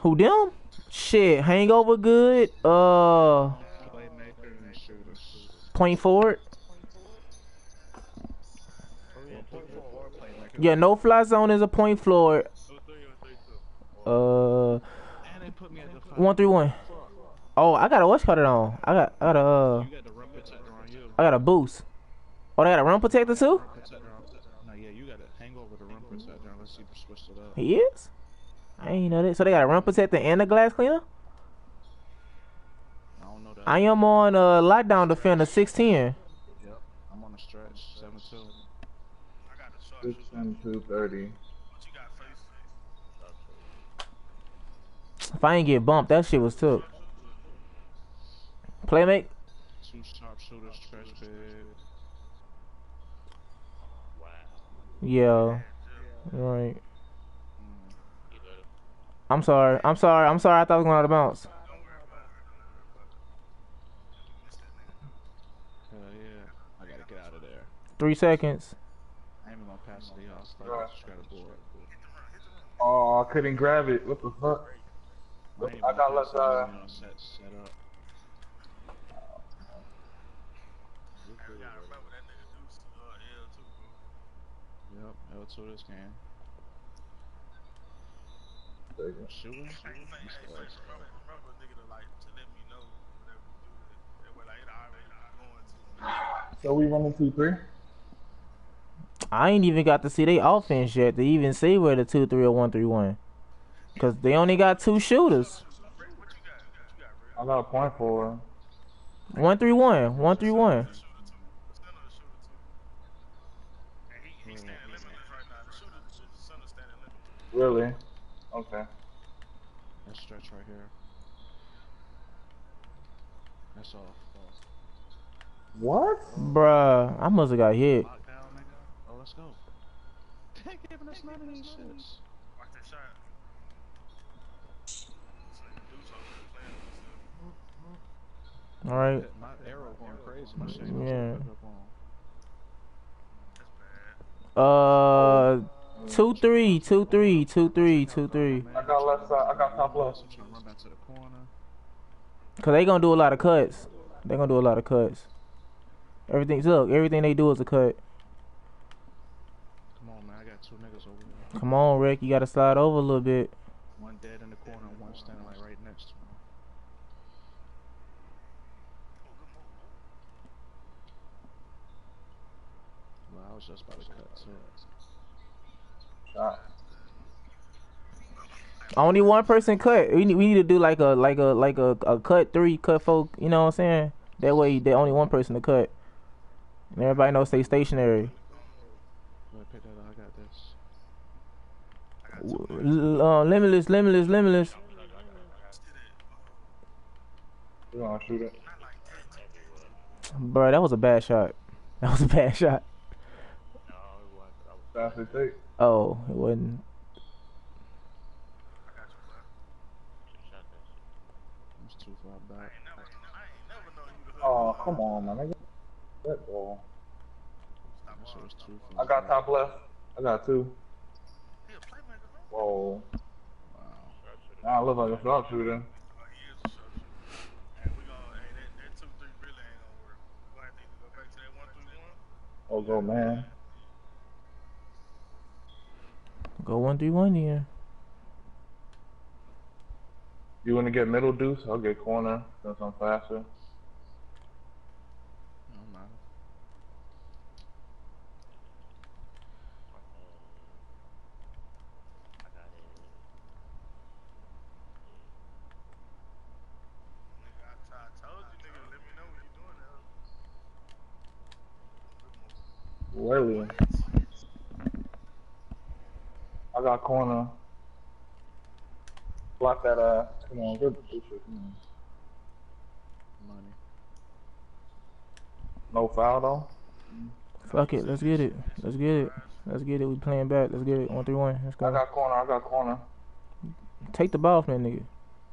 Who them? Shit, hangover good. Playmaker and shooters. Point forward. Oh yeah, point forward or playmaker. Yeah, no fly zone is a point forward. 2-3 or 3-2. And they put me at the 1-3-1. Oh, I got a what's called it on. I got You got the rim protector on you. I got a boost. Oh, they got a run protector too? Rim protector on. No, yeah, you got to hang over the rim protector. Let's see if you switched it up. He is? I ain't know that. So they got a run protector and a glass cleaner? I don't know that. I am on lockdown defender 610. Yep, I'm on the stretch 7-2. I got a short 6 shooter. and 230. What you got face? If I ain't get bumped, that shit was took. Playmate? 2 sharpshooters, stretch big. Wow. Yeah. Right. Mm. I'm sorry. I thought I was going out of bounds. Don't worry about it. Missed that nigga. Hell yeah. I gotta get out of there. 3 seconds. I ain't even gonna pass the y'all. Right. Straight aboard. Oh, I couldn't grab it. What the fuck? I got left side. Set up. Hey, we gotta remember that nigga do L too, bro. Yep, L2 this game. Shooting? Hey, remember nigga to like to let me know whenever you do that. That way, like it already going to. So we running 2-3? I ain't even got to see they offense yet to even see where the 2-3 or 1-3-1. Cause they only got 2 shooters. What you got? I got a point for 1-3-1. 1-3-1. He's standing limitless right now. The shooter's standing limitless. Really? Okay. That stretch right here. That's all. What? Bruh, I must have got hit. Lockdown, nigga. Oh, let's go. They giving us none of these shits. Watch that shot. So you do something playing. Alright. My arrow going crazy. My shit Yeah. goes up on. That's bad. 2-3, 2-3, 2-3, 2-3. I got left side. I got top left. I'm trying to run back to the corner. Cause they gonna do a lot of cuts. They gonna do a lot of cuts. Everything they do is a cut. Come on, man. I got 2 niggas over here. Come on, Rick, you gotta slide over a little bit. One dead in the corner and one standing like right next to him. Well, I was just about to cut too. Shot. Only one person cut. We need to do like a cut 3, cut 4. You know what I'm saying? That way, they only one person to cut, and everybody knows stay stationary. Go ahead, pick that up. I got this. Limitless. You gonna shoot it? Bro, that was a bad shot. That was a bad shot. No, it wasn't. Fast as take. Oh, it wasn't. I got you, bro. Shot that shit. It's too far I back. ain't never known you to hook Oh, me up. come on, man. I got that ball. Stop That shit balling. was too far I got back. top left. I got 2. He a playmaker, huh? Whoa. Wow. Now I look like a sharpshooter. Oh, he is a sharpshooter. Hey, we gonna, that 2-3 really ain't gonna work. We gonna have to either go back to that 1-3-1. Oh, go, man. Go 1-3-1 then. You want to get middle deuce? I'll get corner since I'm faster. No matter. I got it. Nigga, I told you, nigga, let me know when you doing that. Really? I got corner. Block that come on, good shit. Come on. Money. No foul though. Fuck it, let's get it. We playing back. Let's get it. 1-3-1. Let's I go. got corner. Take the ball from that nigga.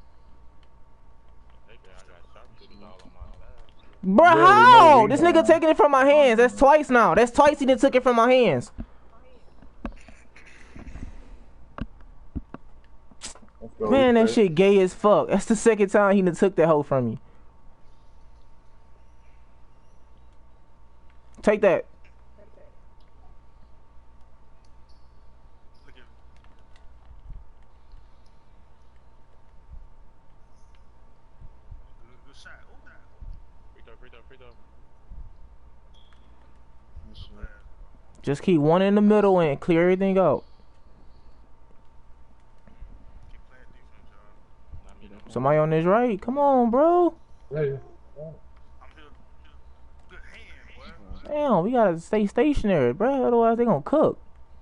Bruh, Really, how? no This rebound. nigga taking it from my hands. That's twice now. That's twice he done took it from my hands. Let's Man, that shit gay as fuck. That's the second time he done took that hoe from me. Take that. Look at good shot. Free throw. Just keep one in the middle and clear everything out. Keep playing defense, y'all. Somebody on this right. Come on, bro. Yeah. I'm here. Good hand, boy. Damn, we gotta stay stationary, bro. Otherwise, they gonna cook.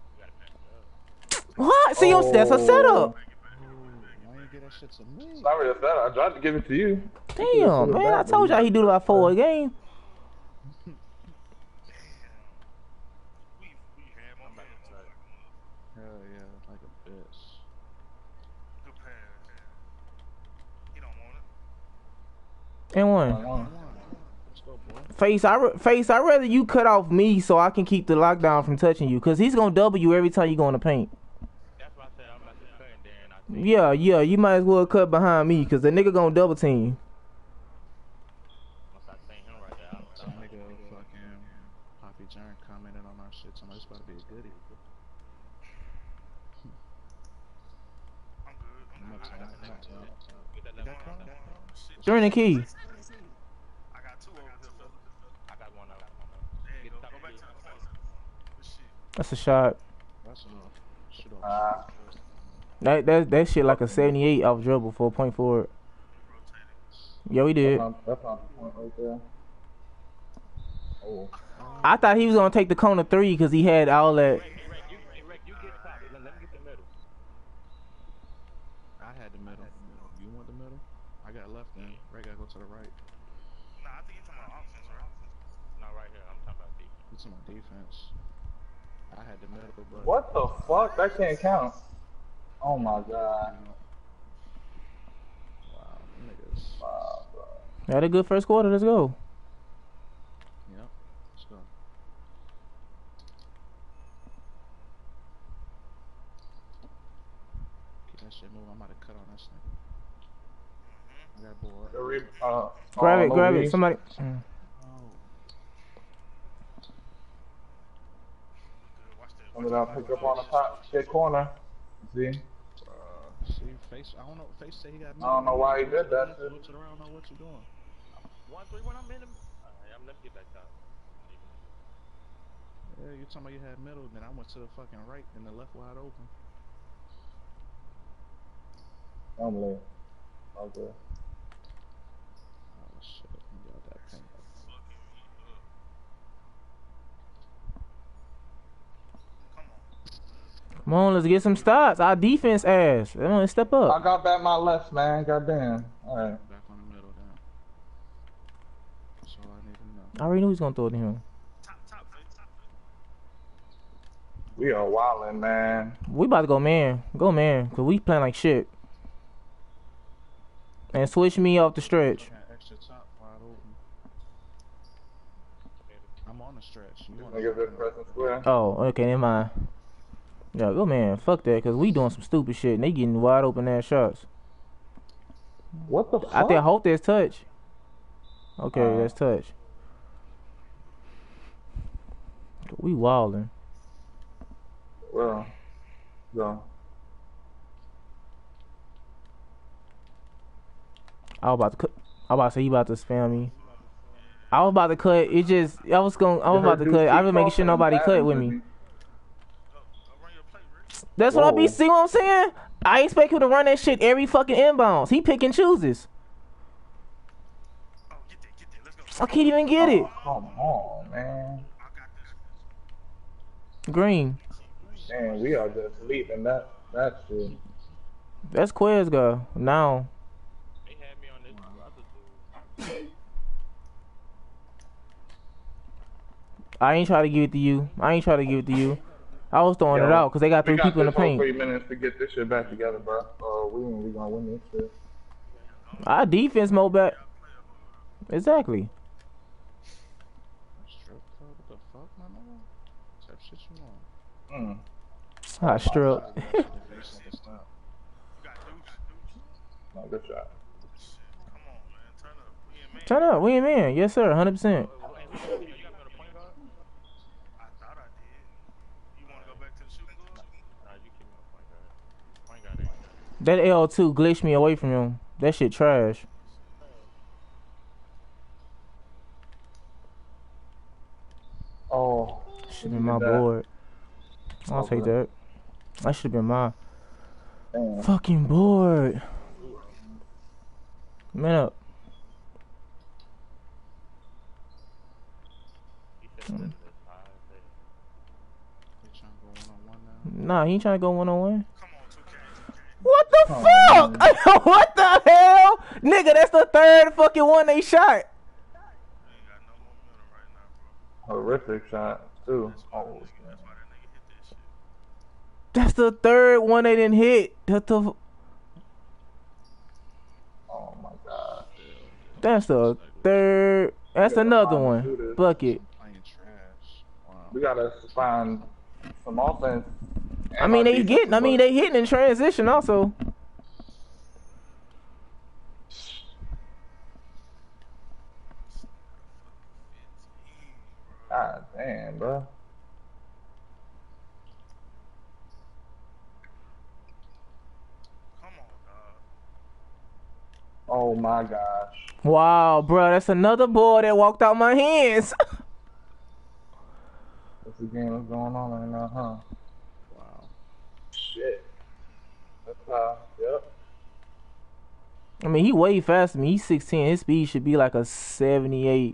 What? See, that's a setup. Why you get that shit to me? Sorry about that. I tried to give it to you. Damn, man. I told y'all he do about 4 a game. We had my man. Hell yeah, like a bitch. Good pass. He don't want it. And one. Let's go, boy. Face, I'd rather you cut off me so I can keep the lockdown from touching you. Because he's going to double you every time you go in the paint. That's why I said I'm about to cut and then I think Yeah, you might as well cut behind me because the nigga going to double team. once I seen him right there, some nigga fucking Poppy Jern commented on our shit. Somebody's about to be a goodie. I'm good. Get that left one. During the key. I got two over here, fella. I got one out. There you Get go. top Go back of to it. the corner. Good shit. That's a shot. That's enough. Shoot off. That shit like a 78 off dribble for a point forward. Yeah, we did. That's not the point right there. Oh. I thought he was going to take the corner 3 because he had all that. Hey, Rick, you get top. Let me get the middle. I had the middle. You want the middle? I got left then. Ray gotta go to the right. Nah, I think you're talking about offense, right? Not right here. I'm talking about defense. You talking about defense? I had the middle, but What the fuck? That can't count. Oh my god. wow, niggas. Wow, bro. Had a good first quarter. Let's go. Yep. Let's go. Keep that shit moving. I'm about to cut on this nigga. I got bored. Grab it. Somebody. Oh. Watch that. I'm gonna pick up on the top shit corner. See? See, Face, I don't know. Face said he got. I don't know why he did that shit. Switch it around. Know what you doing? 1-3 when I'm in him. Let me get back top. Yeah, you talking about you had middle, then I went to the fucking right and the left wide open. I'm late. Okay. Oh shit, you got that paint. Come on, let's get some stops. Our defense ass. They want to step I up. got back my left, man. Goddamn. Alright. Back on the middle down. That's all I need to know. I already knew he was going to throw it to him. Top, We are wildin', man. We about to go man. Go man. Because we playing like shit. And switch me off the stretch. Got extra top wide open. I'm on the stretch. You on Niggas the is pressing square. Oh, okay, never mind. Yeah, go man. Fuck that. Because we doing some stupid shit. And they getting wide open ass shots. What the fuck? I hope there's touch. Okay, that's touch. We wildin'. Well, go. I was about to say you about to spam me. I was about to cut. It just I was about to cut. I was making sure nobody cut with me. Run your play, Rick. That's what I be seeing. What I'm saying. I expect him to run that shit every fucking inbounds. He pick and chooses. Oh, get there. Let's go. I can't even get it. Come on, man. I got this. Green. Man, we are just leaving that shit. That's Quez guy. Now. They had me on this other dude. I ain't try to give it to you. I was throwing it out because they got 3 people in the paint. 3 minutes to get this shit back together, bro. We gonna win this shit. Our defense mode back. Exactly. Strip club, what the fuck, my nigga? Type shit you want? I strip. You got Deuce. Oh, good shot. Shit, come on, man. Turn up. We in man. Turn up. We in man. Yes, sir. 100%. Hey, what you got me on the point guard? I thought I did. You want to go back to the shooting guard? Nah, you keep me on point guard. Point guard ain't. That L2 glitched me away from him. That shit trash. Oh. Should have been my board. I'll take that. That should have been my fucking board. Man up. Nah, he ain't trying to go one-on-one. Come on, 2K. What the fuck? What the hell? Nigga, that's the third fucking one they shot. We ain't got no momentum right now, bro. Horrific shot, too. Oh, That's why that nigga hit that shit. That's the third one they didn't hit. oh my god. That's the third. That's another one. Bucket. Playing trash. Wow. We gotta find some offense. I mean, they hitting in transition also. God damn, bro. Come on, dog. Oh my gosh. Wow, bro, that's another ball that walked out my hands. What's the game that's going on right now, huh? Wow. Shit. That's yep. I mean, he way faster than me. He's 16. His speed should be like a 78.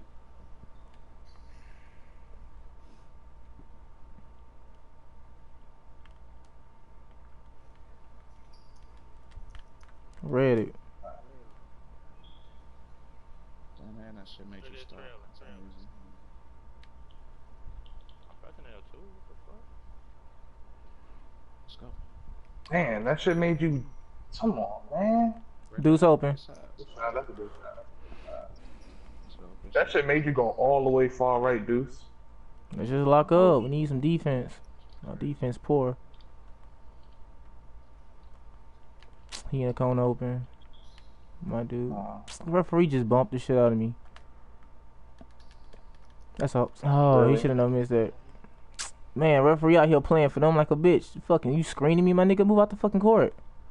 Read it. Damn, man, that shit make you stop. Let's go. Man, that shit made you. Come on, man. Deuce open. That's a good shot. That shit made you go all the way far right, Deuce. Let's just lock up. We need some defense. Our defense poor. He in the cone open. My dude. Referee just bumped the shit out of me. That's all. Oh, Really? he should have not missed that. Man, referee out here playing for them like a bitch. Fucking, you screening me, my nigga? Move out the fucking court.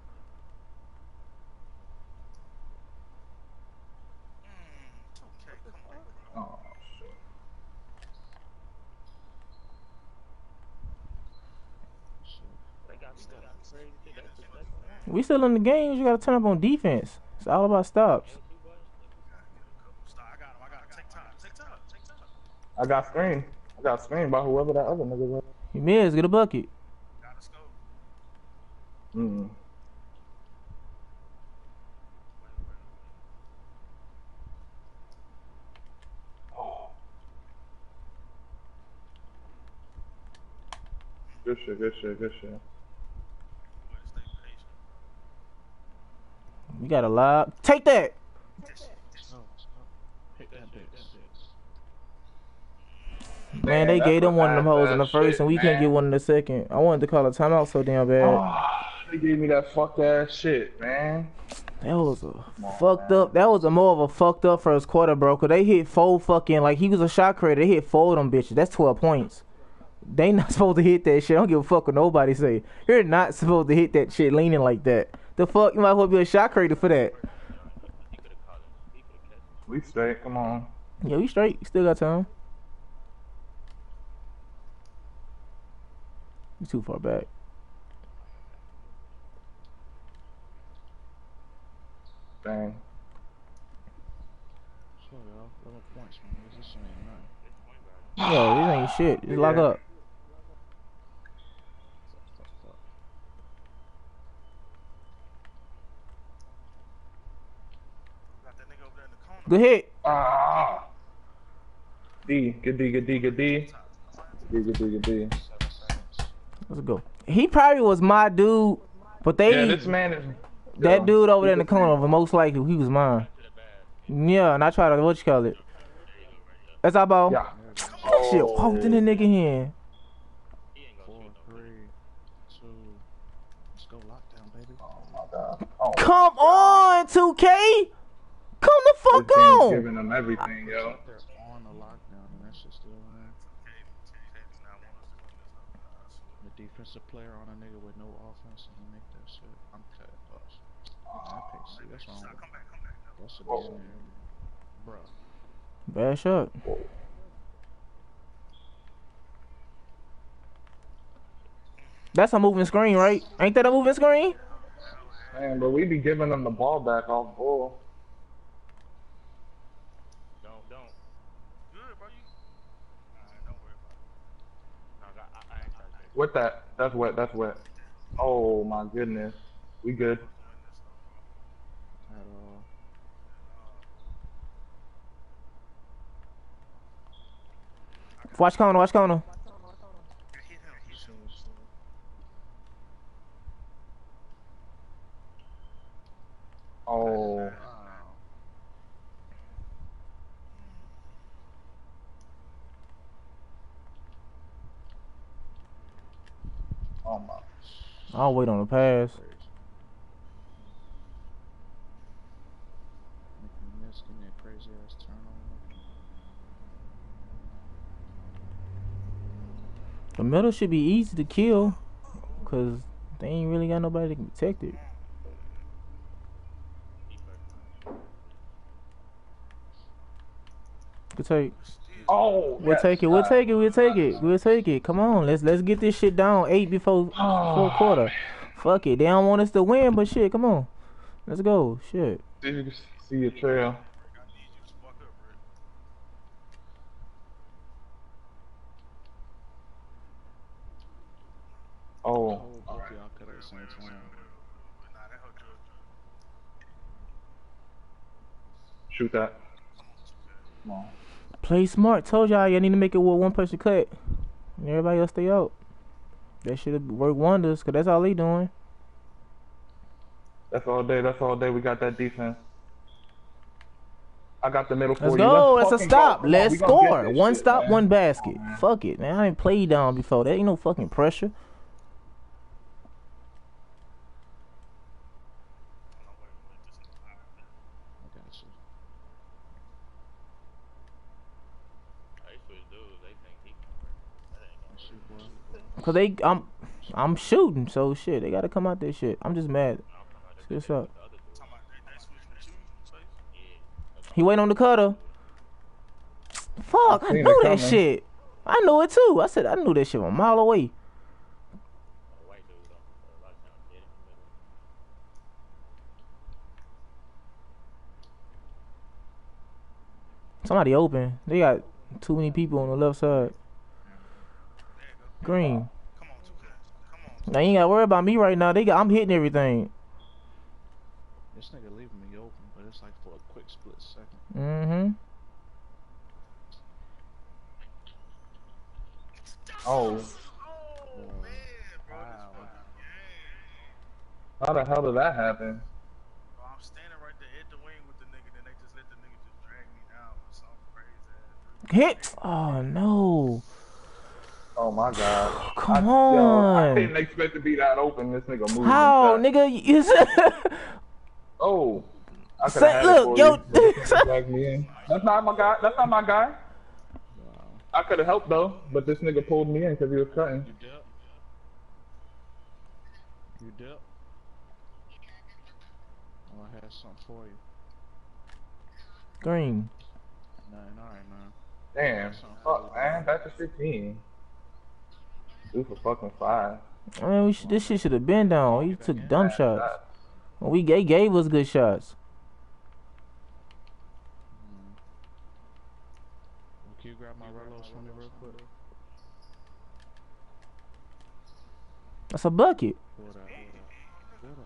2K, come on, bro. Oh, shit. We still in the game. You gotta turn up on defense. It's all about stops. Stop. I got him. Take time. Take time. I got screened by whoever that other nigga was. You missed. Get a bucket. Gotta scope. Mm. Oh. Good shit. Way to stay patient. We got a lot. Take that. Hit that bitch. Man, they that's gave them what one of them hoes in the bad first, shit, and we couldn't man. get one in the second. I wanted to call a timeout so damn bad. Oh, they gave me that fuck ass shit, man. That was a fucked up. That was a more of a fucked up first quarter, bro. Cause they hit 4 fucking, like he was a shot creator. They hit 4 of them bitches. That's 12 points. They not supposed to hit that shit. I don't give a fuck what nobody say. You're not supposed to hit that shit leaning like that. The fuck, you might as well be a shot creator for that. We straight. Come on. Yeah, we straight. We still got time. You too far back. Dang. Sure, y'all. 11 points, man. This shit ain't nothing. Yo, this ain't shit. Just lock up. Got that nigga over there in the corner. Good hit. Ah. D. Good D. Good D. Good D. Good D. Good D. Let's go. He probably was my dude, but they Yeah, this man is. that dude over there in the corner, but most likely he was mine. Yeah, and I tried to what you call it. That's our ball. Yeah. That shit poked in the nigga hand. 4, 3, 2. Let's go lockdown, baby. Oh my god. Oh Come on, 2K. Come the fuck This team's on. giving them everything, yo. They're on the lockdown and that shit's still in. The defensive player on a nigga with no offense and he make that shit. I'm cutting off. That pick, see, that's wrong. That's a Whoa. bro. Bad shot. That's a moving screen, right? Ain't that a moving screen? Man, but we be giving them the ball back off ball. Don't. Good, bro. Alright, don't worry about it. No, I ain't trying to take With that, that's wet, that's wet. Oh my goodness. We good. At all. Watch corner, watch corner. Oh. Oh my. I'll wait on the pass. Making a miss, give me a crazy ass turnover. The middle should be easy to kill, cause they ain't really got nobody that can protect it. Good take. Oh. We'll take it. We'll take it. We'll take it. We'll take it. Come on, let's get this shit down 8 before fourth quarter. Fuck it. They don't want us to win, but shit, come on. Let's go. Shit. Did you see your trail? Oh. Both of y'all cut at the same time. Shoot that. Come on. Play smart. Told y'all need to make it with one person cut. And everybody else stay out. That should work wonders, cause that's all they doing. That's all day. That's all day. We got that defense. I got the middle for Let's you. go. That's a fucking stop. go. Come on, Let's we gonna get score. this One shit, stop, man. one basket. Come on, man. Fuck it, man. I ain't played down before. There ain't no fucking pressure. I got you. Shoot, boy. Cause I'm shooting, so shit. They gotta come out this shit. I'm just mad. What's up? He waiting on the cutter. Fuck, I seen knew it that coming. shit. I knew it too. I said I knew that shit from a mile away. Somebody open. They got too many people on the left side. Green. Come on, 2K. Come on. Now you ain't gotta worry about me right now. I'm hitting everything. This nigga leaving me open, but it's like for a quick split second. Mm-hmm. Oh. Oh, man, bro. Wow. How the hell did that happen? Bro, I'm standing right there at the wing with the nigga, then they just let the nigga just drag me down with some crazy ass. Hit. Oh no. Oh my god. Come Yo, I on. didn't expect to be that open. This nigga moved. How, inside. nigga? You said. Oh. I Say- could've had look, it yo- for you. Drag me in. That's not my guy. That's not my guy. Wow. I could have helped though, but this nigga pulled me in because he was cutting. You dip? You dip? Oh, I had something for you. Green. Nothing, alright, man. Damn. Fuck, man. Back to 15. 2 for fucking 5. I mean, this shit should have been down. We took dumb shots. Well, they gave us good shots. Can you grab my Relos for me real quick? That's a bucket. Pull that, pull that.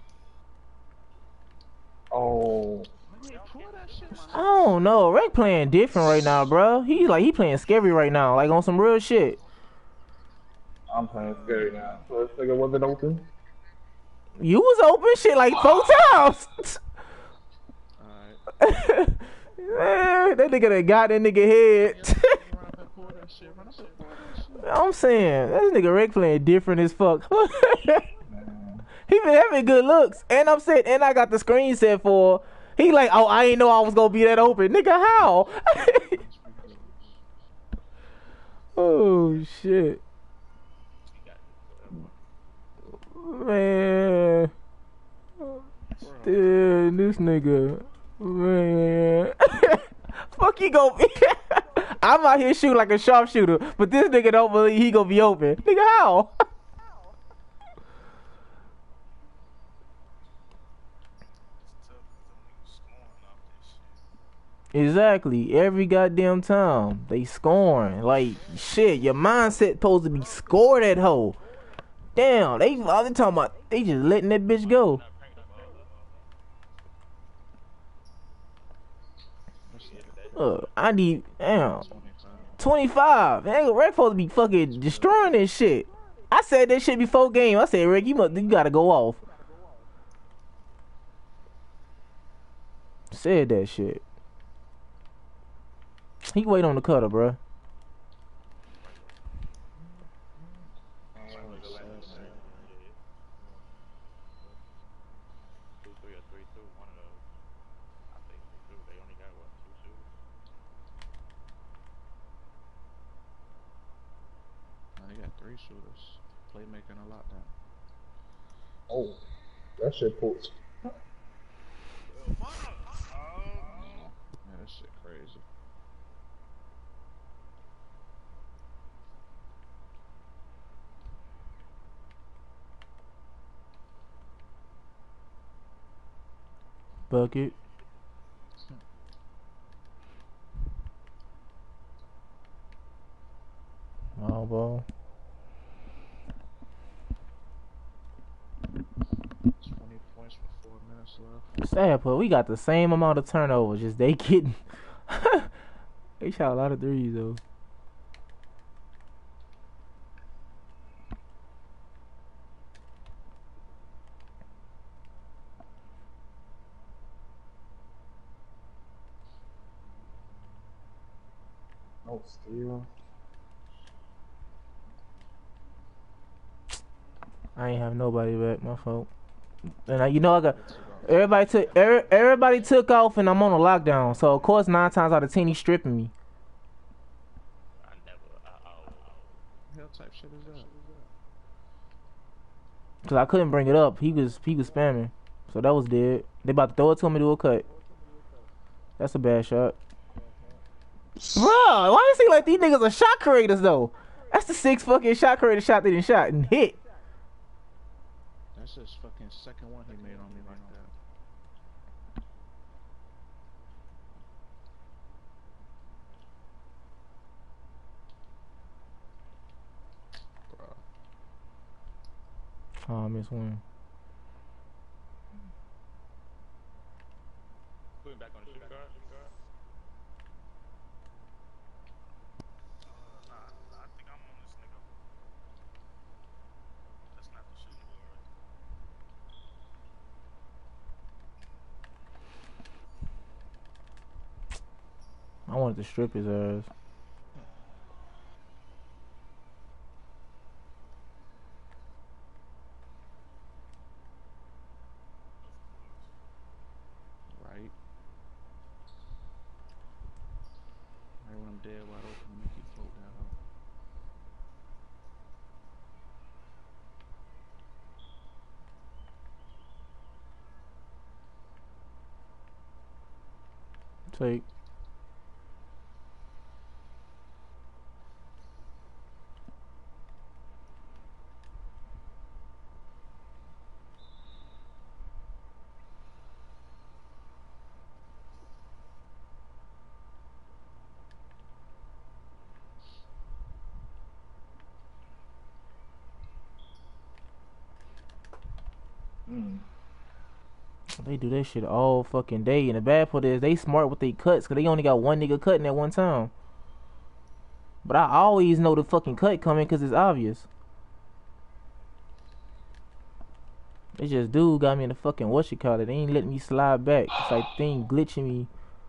Oh. Pull that shit, I don't know. Rick playing different right now, bro. He playing scary right now, like on some real shit. I'm playing scary now. So this nigga wasn't open? You was open shit like 4 times. Alright. Man, that nigga done got that nigga head. Run up and pull that shit. Run up and pull that shit. I'm saying, that nigga Rick playing different as fuck. Man. He been having good looks, and I'm saying, and I got the screen set for. He like, oh, I ain't know I was gonna be that open, nigga. How? Oh shit, man. Dude, this nigga, man. Fuck, he gon' be. I'm out here shooting like a sharpshooter, but this nigga don't believe he gonna be open. Nigga, how? Exactly. Every goddamn time they scoring. Like shit, your mindset supposed to be score that hoe. Damn, they all they talking about. They just letting that bitch go. I need damn 25. Hey, Rick supposed to be fucking destroying this shit. I said that shit before game. I said, Rick, you gotta go off. Said that shit. He wait on the cutter, bruh. They got 3 shooters. Playmaking a lot down. Oh, that shit pulls. Yeah, that shit crazy. Bucket. Oh, ball. 20 points with 4 minutes left. Sad, but we got the same amount of turnovers. Just they getting. They shot a lot of threes though. No steal. I ain't have nobody back. My fault. And you know I got everybody took off, and I'm on a lockdown. So of course 9 times out of 10 he's stripping me. Hell type shit is that? Cause I couldn't bring it up. He was spamming. So that was dead. They about to throw it to him and do a cut. That's a bad shot. Bro, why you seem like these niggas are shot creators though? That's the 6th fucking shot creator shot they didn't shot and hit. That's his fucking second one he made on me like that. Bro. Oh, I missed one. Put him back on the shooting guard. I think I'm on this nigga. That's not the shooting guard. I wanted to strip his ass. Right. Right when I'm dead wide open, make you float that up. Take. They do that shit all fucking day, and the bad part is they smart with their cuts, cause they only got one nigga cutting at one time. But I always know the fucking cut coming, cause it's obvious. It's just dude got me in the fucking whatchamacallit. They ain't letting me slide back. It's like thing glitching me.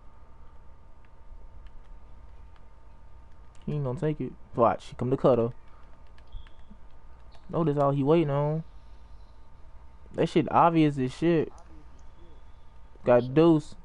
He ain't gonna take it. Watch, he come to cutter. Notice all he waiting on. That shit obvious as shit. Got deuce.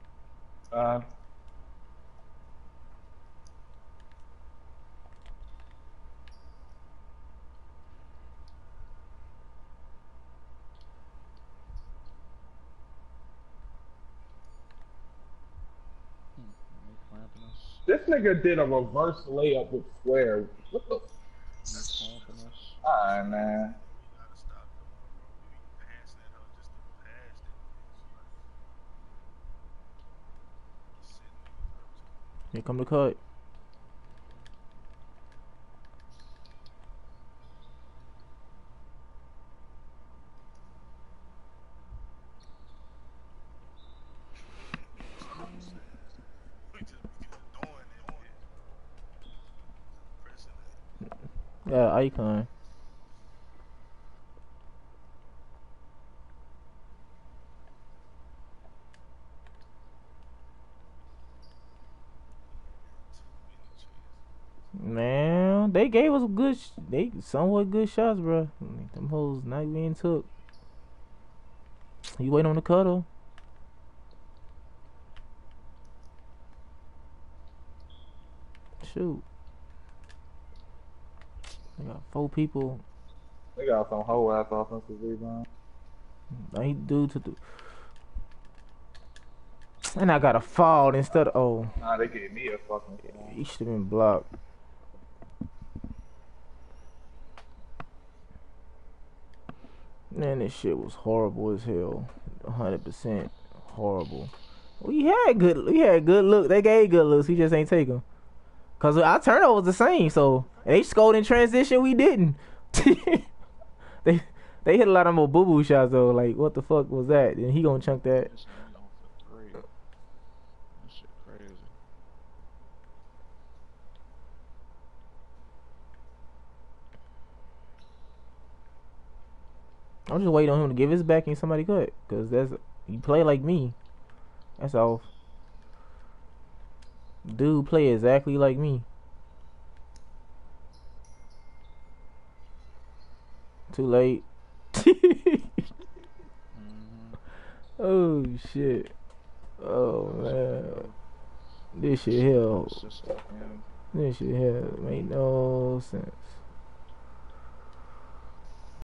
They clamping us. This nigga did a reverse layup with square. What the? They clamping us. Alright, man. We gotta stop doing, bro. We be passing that hoe just to pass that bitch. Like, setting niggas up to. Here come the cut. We just be doing that bitch. Pressing it. Yeah, icon. Man, they gave us good, they somewhat good shots, bro. Them hoes not being took. You wait on the cuddle. Shoot. They got 4 people. They got some whole ass offensive rebound. I ain't do to do. And I got a foul instead of. Oh, Nah, they gave me a fucking foul. he should have been blocked. Man, this shit was horrible as hell. 100% horrible. We had good look. They gave good looks. We just ain't take them. Cause our turnover was the same. So they scored in transition. We didn't. they hit a lot of more boo boo shots though. Like what the fuck was that? And he gonna chunk that. This nigga on for 3. That shit crazy. I'm just waiting on him to give his back and somebody cut. Cause he play like me. That's all. Dude play exactly like me. Too late. Oh shit. Oh man. This shit here. It's just like him. This shit here make no sense.